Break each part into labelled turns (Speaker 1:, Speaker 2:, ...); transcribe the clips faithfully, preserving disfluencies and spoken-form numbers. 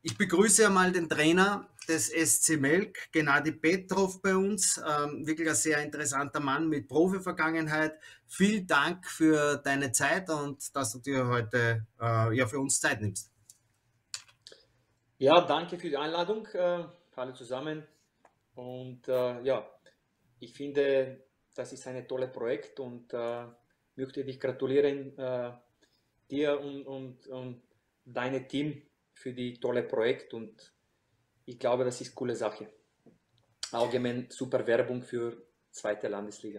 Speaker 1: Ich begrüße einmal den Trainer des S C Melk, Gennady Petrov bei uns. Ähm, wirklich ein sehr interessanter Mann mit Profi-Vergangenheit. Vielen Dank für deine Zeit und dass du dir heute äh, ja, für uns Zeit nimmst.
Speaker 2: Ja, danke für die Einladung, äh, alle zusammen. Und äh, ja, ich finde, das ist ein tolles Projekt und äh, möchte dich gratulieren, äh, dir und, und, und deinem Team für die tolle Projekt. Und ich glaube, das ist eine coole Sache. Allgemein super Werbung für zweite Landesliga.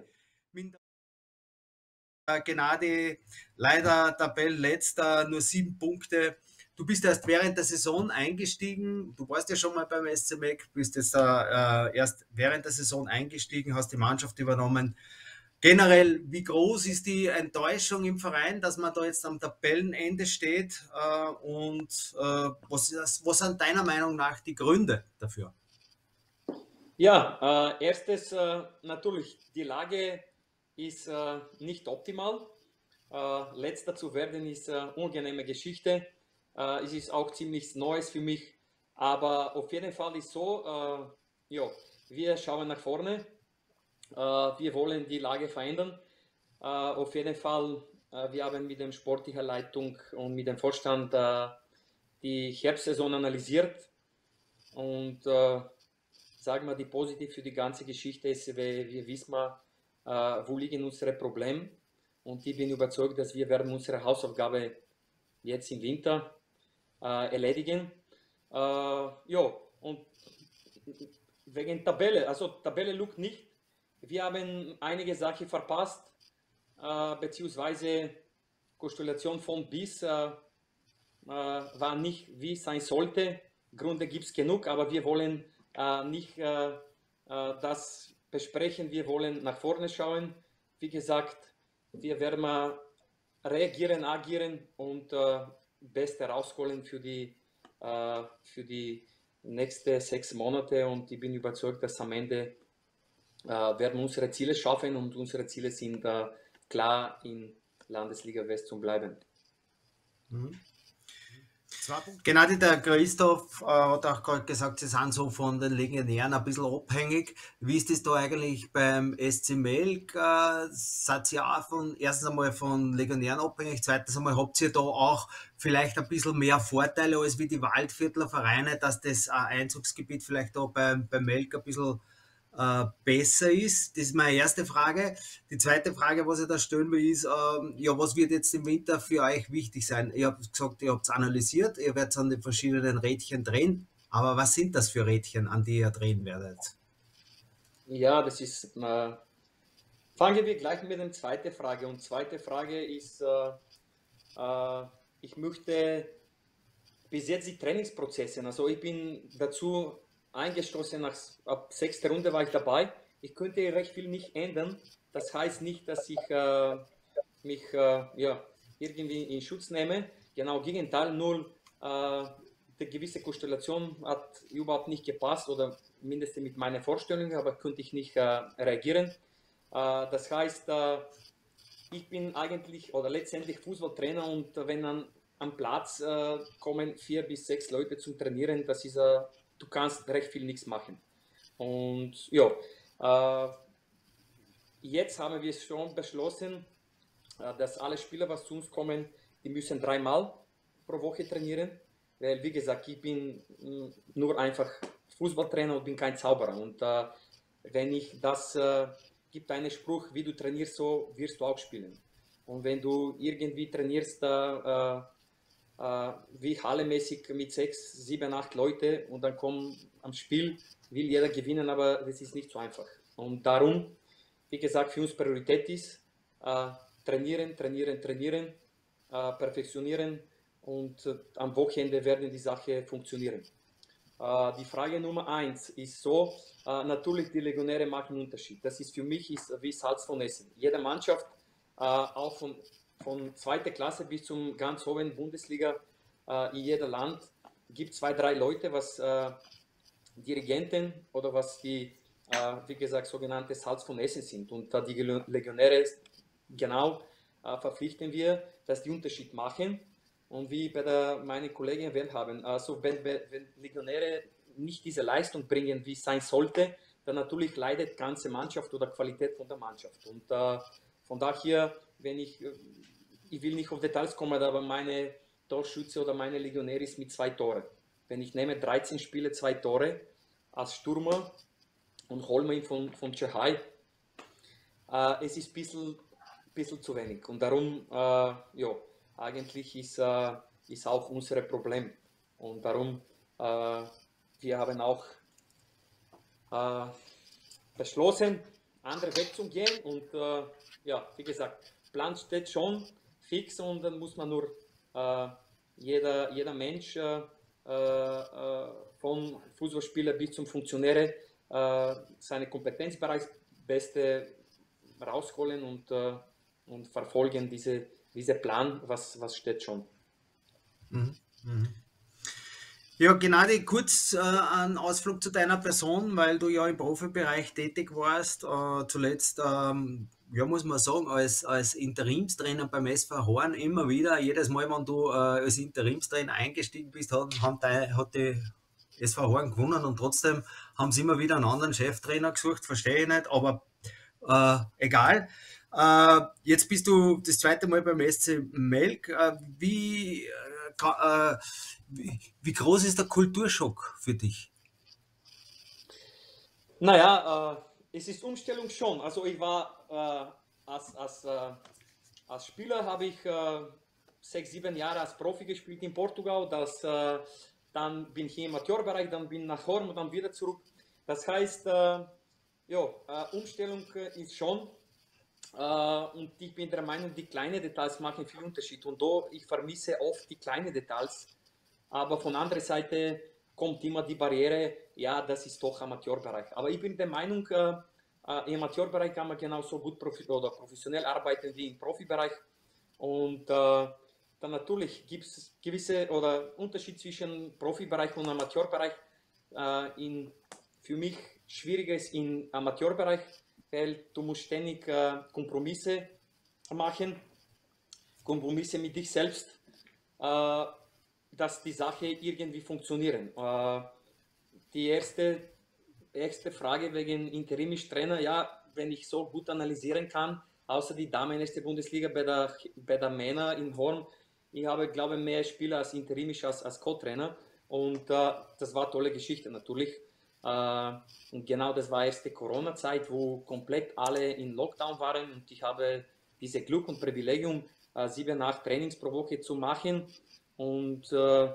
Speaker 1: Gennady, leider Tabellenletzter, nur sieben Punkte. Du bist erst während der Saison eingestiegen. Du warst ja schon mal beim S C Melk, bist jetzt äh, erst während der Saison eingestiegen, hast die Mannschaft übernommen. Generell, wie groß ist die Enttäuschung im Verein, dass man da jetzt am Tabellenende steht? Äh, und äh, was, ist, was sind deiner Meinung nach die Gründe dafür?
Speaker 2: Ja, äh, erstes äh, natürlich, die Lage ist äh, nicht optimal. Äh, letzter zu werden ist eine unangenehme Geschichte. Äh, es ist auch ziemlich Neues für mich. Aber auf jeden Fall ist so, äh, ja, wir schauen nach vorne. Äh, wir wollen die Lage verändern. Äh, auf jeden Fall, äh, wir haben mit der sportlichen Leitung und mit dem Vorstand äh, die Herbstsaison analysiert und äh, sagen wir, die positiv für die ganze Geschichte ist, weil wir wissen, äh, wo liegen unsere Probleme. Und ich bin überzeugt, dass wir werden unsere Hausaufgabe jetzt im Winter äh, erledigen. Äh, ja, und wegen Tabelle, also Tabelle lugt nicht. Wir haben einige Sachen verpasst, äh, beziehungsweise Konstellation von bis äh, äh, war nicht, wie es sein sollte. Gründe gibt es genug, aber wir wollen äh, nicht äh, äh, das besprechen, wir wollen nach vorne schauen. Wie gesagt, wir werden mal reagieren, agieren und äh, Beste rausholen für die, äh, für die nächsten sechs Monate und ich bin überzeugt, dass am Ende äh, werden wir unsere Ziele schaffen und unsere Ziele sind äh, klar in Landesliga West zu bleiben.
Speaker 1: Mhm. Gennady, der Christoph äh, hat auch gerade gesagt, sie sind so von den Legionären ein bisschen abhängig. Wie ist das da eigentlich beim S C Melk? Äh, seid ihr auch von, erstens einmal von Legionären abhängig, zweitens einmal habt ihr da auch vielleicht ein bisschen mehr Vorteile als wie die Waldviertler Vereine, dass das äh, Einzugsgebiet vielleicht da beim, beim Melk ein bisschen äh, besser ist? Das ist meine erste Frage. Die zweite Frage, was ich da stellen will, ist, ähm, ja, was wird jetzt im Winter für euch wichtig sein? Ihr habt gesagt, ihr habt es analysiert, ihr werdet an den verschiedenen Rädchen drehen, aber was sind das für Rädchen, an die ihr drehen werdet?
Speaker 2: Ja, das ist, äh, fangen wir gleich mit der zweiten Frage. Und zweite Frage ist, äh, äh, ich möchte bis jetzt die Trainingsprozesse, also ich bin dazu eingestoßen, nach, ab sechster Runde war ich dabei. Ich könnte recht viel nicht ändern. Das heißt nicht, dass ich äh, mich äh, ja, irgendwie in Schutz nehme. Genau, Gegenteil, null. Äh, die gewisse Konstellation hat überhaupt nicht gepasst oder mindestens mit meinen Vorstellungen, aber könnte ich nicht äh, reagieren. Äh, das heißt, äh, ich bin eigentlich oder letztendlich Fußballtrainer und wenn dann am Platz äh, kommen vier bis sechs Leute zum Trainieren, das ist, äh, du kannst recht viel nichts machen. Und ja, äh, jetzt haben wir schon beschlossen, äh, dass alle Spieler, was zu uns kommen, die müssen dreimal pro Woche trainieren, weil wie gesagt, ich bin mh, nur einfach Fußballtrainer und bin kein Zauberer. Und äh, wenn ich das, äh, gibt einen Spruch, wie du trainierst, so wirst du auch spielen. Und wenn du irgendwie trainierst, äh, äh, wie hallemäßig mit sechs, sieben, acht Leute und dann kommt am Spiel, will jeder gewinnen, aber das ist nicht so einfach. Und darum, wie gesagt, für uns Priorität ist, äh, trainieren, trainieren, trainieren, äh, perfektionieren und äh, am Wochenende werden die Sache funktionieren. Äh, die Frage Nummer eins ist so, äh, natürlich die Legionäre machen einen Unterschied. Das ist für mich ist wie Salz von Essen. Jede Mannschaft, äh, auch von, von zweiter Klasse bis zum ganz hohen Bundesliga, äh, in jedem Land, gibt zwei, drei Leute, was äh, Dirigenten oder was die, äh, wie gesagt, sogenannte Salz von Essen sind. Und da die Legionäre genau äh, verpflichten wir, dass die Unterschied machen. Und wie bei der, meine Kollegen erwähnt haben, also wenn, wenn Legionäre nicht diese Leistung bringen, wie es sein sollte, dann natürlich leidet die ganze Mannschaft oder Qualität von der Mannschaft. Und äh, von daher, wenn ich, ich will nicht auf Details kommen, aber meine Torschütze oder meine Legionär ist mit zwei Tore. Wenn ich nehme dreizehn Spiele, zwei Tore als Stürmer und hole mir ihn von, von Tschechei, äh, es ist ein bisschen, bisschen zu wenig. Und darum, äh, ja, eigentlich ist, äh, ist auch unser Problem. Und darum, äh, wir haben auch äh, beschlossen, andere Weg zu gehen. Und äh, ja, wie gesagt, Plan steht schon fix und dann muss man nur äh, jeder, jeder Mensch äh, äh, vom Fußballspieler bis zum Funktionär äh, seine Kompetenzbereich Beste rausholen und, äh, und verfolgen diese, diese Plan, was, was steht schon.
Speaker 1: Mhm. Mhm. Ja, Gennady, kurz äh, ein Ausflug zu deiner Person, weil du ja im Profibereich tätig warst. Äh, zuletzt, ähm, ja, muss man sagen, als, als Interimstrainer beim S V Horn immer wieder, jedes Mal, wenn du äh, als Interimstrainer eingestiegen bist, hat, hat, die, hat die S V Horn gewonnen und trotzdem haben sie immer wieder einen anderen Cheftrainer gesucht, verstehe ich nicht, aber äh, egal. Äh, jetzt bist du das zweite Mal beim S C Melk. Äh, wie, äh, wie, wie groß ist der Kulturschock für dich?
Speaker 2: Naja, äh, es ist Umstellung schon. Also ich war äh, als, als, äh, als Spieler habe ich äh, sechs, sieben Jahre als Profi gespielt in Portugal. Das, äh, dann bin ich im Amateurbereich, dann bin ich nach Horn und dann wieder zurück. Das heißt, äh, ja, äh, Umstellung ist schon. Uh, und ich bin der Meinung, die kleinen Details machen viel Unterschied. Und da, ich vermisse oft die kleinen Details. Aber von anderer Seite kommt immer die Barriere, ja, das ist doch Amateurbereich. Aber ich bin der Meinung, uh, uh, im Amateurbereich kann man genauso gut profi oder professionell arbeiten wie im Profibereich. Und uh, dann natürlich gibt es gewisse oder Unterschied zwischen Profibereich und Amateurbereich. Uh, in, für mich schwieriger ist im Amateurbereich, weil du musst ständig äh, Kompromisse machen, Kompromisse mit dich selbst, äh, dass die Sache irgendwie funktionieren. Äh, die erste, erste Frage wegen interimisch Trainer, ja, wenn ich so gut analysieren kann, außer die Damen erste Bundesliga bei der, bei der Männer in Horn, ich habe, glaube ich, mehr Spieler als interimisch als, als Co-Trainer und äh, das war eine tolle Geschichte natürlich. Uh, und genau das war erste Corona-Zeit, wo komplett alle in Lockdown waren und ich habe diese Glück und Privilegium, uh, sieben, acht Trainings pro Woche zu machen und uh,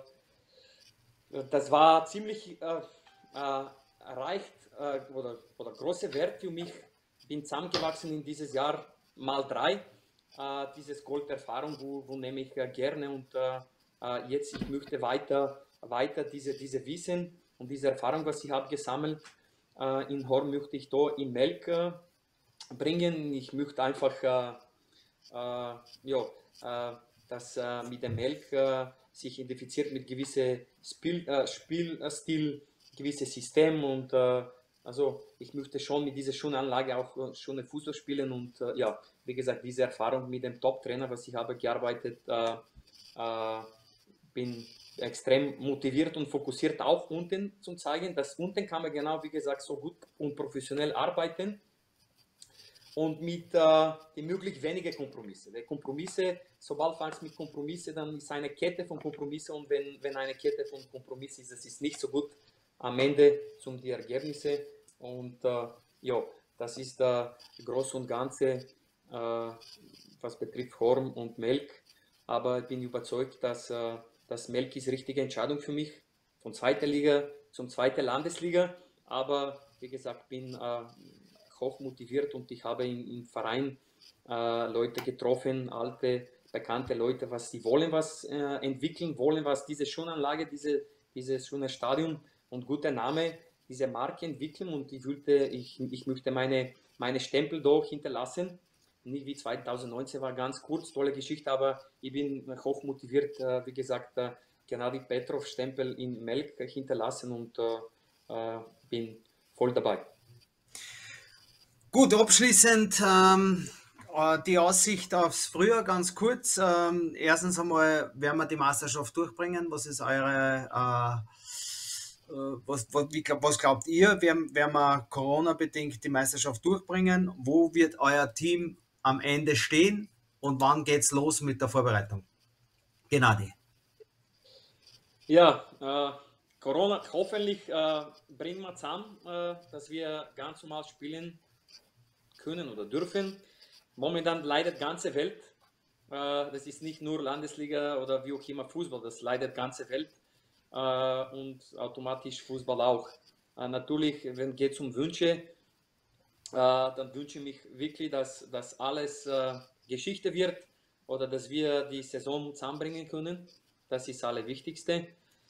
Speaker 2: das war ziemlich uh, uh, reicht uh, oder, oder großer Wert für mich. Ich bin zusammengewachsen in dieses Jahr mal drei, uh, dieses Golderfahrung, wo, wo nehme ich uh, gerne und uh, uh, jetzt ich möchte weiter, weiter diese, diese Wissen und diese Erfahrung, was ich habe gesammelt, äh, in Horn möchte ich da in Melk äh, bringen. Ich möchte einfach, äh, äh, ja, äh, dass äh, mit dem Melk äh, sich identifiziert mit gewisse Spiel, äh, Spielstil, gewisse System und äh, also ich möchte schon mit dieser schönen Anlage auch schöne Fußball spielen und äh, ja, wie gesagt, diese Erfahrung mit dem Top-Trainer, was ich habe gearbeitet, äh, äh, bin extrem motiviert und fokussiert auch unten zu zeigen, dass unten kann man genau, wie gesagt, so gut und professionell arbeiten und mit äh, die möglich wenige Kompromisse. Die Kompromisse, sobald es mit Kompromisse, dann ist eine Kette von Kompromisse und wenn, wenn eine Kette von Kompromisse ist, das ist nicht so gut am Ende zum die Ergebnisse und äh, ja, das ist äh, groß und ganze, äh, was betrifft Horn und Melk, aber ich bin überzeugt, dass äh, das Melk ist die richtige Entscheidung für mich, von zweiter Liga zum zweiten Landesliga, aber wie gesagt, bin äh, hoch motiviert und ich habe im, im Verein äh, Leute getroffen, alte, bekannte Leute, was sie wollen, was äh, entwickeln wollen, was diese schöne Anlage, diese, dieses schöne Stadion und guter Name, diese Marke entwickeln und ich, wollte, ich, ich möchte meine, meine Stempel doch hinterlassen. Nicht wie zweitausendneunzehn war ganz kurz, tolle Geschichte, aber ich bin hoch motiviert, äh, wie gesagt, äh, Gennady Petrov Stempel in Melk hinterlassen und äh, bin voll dabei.
Speaker 1: Gut, abschließend, ähm, Äh, Die Aussicht aufs Frühjahr ganz kurz. Ähm, erstens einmal werden wir die Meisterschaft durchbringen. Was ist eure, äh, äh, was, was, wie, was glaubt ihr? Werden, werden wir Corona-bedingt die Meisterschaft durchbringen? Wo wird euer Team am Ende stehen? Und wann geht's los mit der Vorbereitung? Gennady.
Speaker 2: Ja, äh, Corona, hoffentlich äh, bringen wir zusammen, äh, dass wir ganz normal spielen können oder dürfen. Momentan leidet die ganze Welt. Äh, das ist nicht nur Landesliga oder wie auch immer Fußball, das leidet die ganze Welt äh, und automatisch Fußball auch. Äh, natürlich, wenn es geht um Wünsche, äh, dann wünsche ich mich wirklich, dass das alles äh, Geschichte wird oder dass wir die Saison zusammenbringen können. Das ist das Allerwichtigste.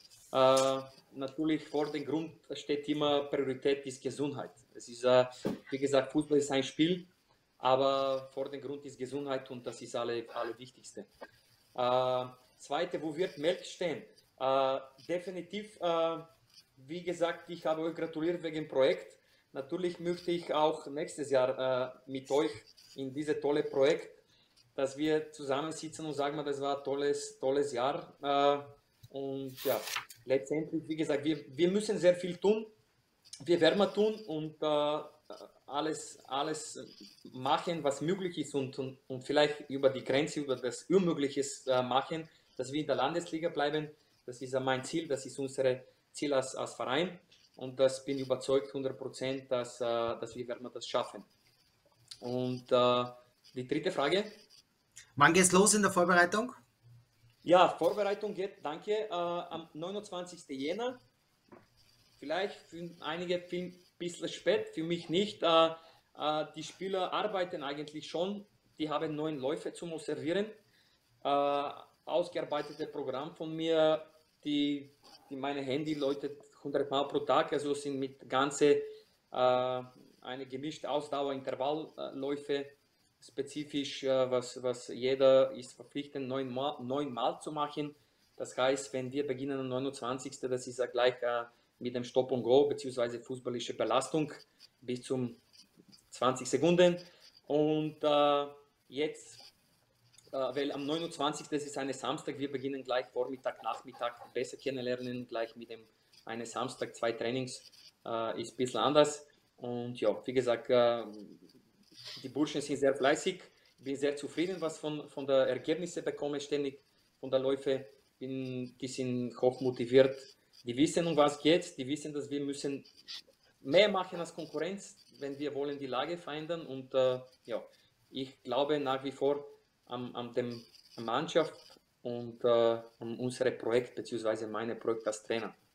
Speaker 2: Äh, natürlich vor dem Grund steht immer Priorität ist Gesundheit. Es ist, äh, wie gesagt, Fußball ist ein Spiel, aber vor dem Grund ist Gesundheit und das ist alle, alle Wichtigste. Äh, zweite, wo wird Melk stehen? Äh, definitiv, äh, wie gesagt, ich habe euch gratuliert wegen dem Projekt. Natürlich möchte ich auch nächstes Jahr äh, mit euch in dieses tolle Projekt, dass wir zusammensitzen und sagen, das war ein tolles, tolles Jahr. Äh, und ja, letztendlich, wie gesagt, wir, wir müssen sehr viel tun. Wir werden mal tun und äh, alles, alles machen, was möglich ist und, und, und vielleicht über die Grenze, über das Unmögliche äh, machen, dass wir in der Landesliga bleiben. Das ist ja mein Ziel, das ist unser Ziel als, als Verein und das bin ich überzeugt hundert Prozent, dass, äh, dass wir werden das schaffen. Und äh, die dritte Frage.
Speaker 1: Wann geht's los in der Vorbereitung?
Speaker 2: Ja, Vorbereitung geht, danke, äh, am neunundzwanzigsten Jänner. Vielleicht für einige ein bisschen spät, für mich nicht. Äh, äh, die Spieler arbeiten eigentlich schon, die haben neun Läufe zum Observieren. Äh, ausgearbeitete Programm von mir, die, die meine Handy läutet hundert Mal pro Tag, also sind mit ganze äh, eine gemischte Ausdauer, Intervallläufe, spezifisch, äh, was, was jeder ist verpflichtet, neun Mal, neun Mal zu machen. Das heißt, wenn wir beginnen am neunundzwanzigsten, das ist ja gleich äh, mit dem Stop and Go bzw. fußballische Belastung bis zum zwanzig Sekunden. Und äh, jetzt, äh, weil am neunundzwanzigsten das ist ein Samstag, wir beginnen gleich Vormittag, Nachmittag besser kennenlernen, gleich mit dem einen Samstag, zwei Trainings, äh, ist ein bisschen anders. Und ja, wie gesagt, äh, die Burschen sind sehr fleißig, ich bin sehr zufrieden, was von, von der Ergebnisse bekomme, ständig von der Läufe, bin, die sind hoch motiviert. Die wissen, um was geht, die wissen, dass wir müssen mehr machen als Konkurrenz, wenn wir wollen die Lage verändern. Und äh, ja, ich glaube nach wie vor an, an der Mannschaft und äh, an unser Projekt, beziehungsweise mein Projekt als Trainer.